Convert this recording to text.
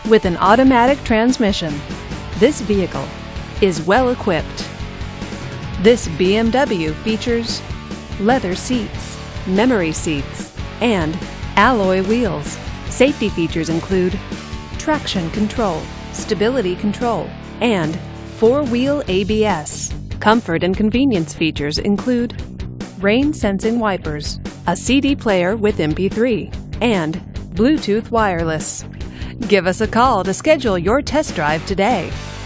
with an automatic transmission. This vehicle is well equipped. This BMW features leather seats, memory seats, and alloy wheels. Safety features include traction control, stability control, and four-wheel ABS. Comfort and convenience features include rain-sensing wipers, a CD player with MP3, and Bluetooth wireless. Give us a call to schedule your test drive today.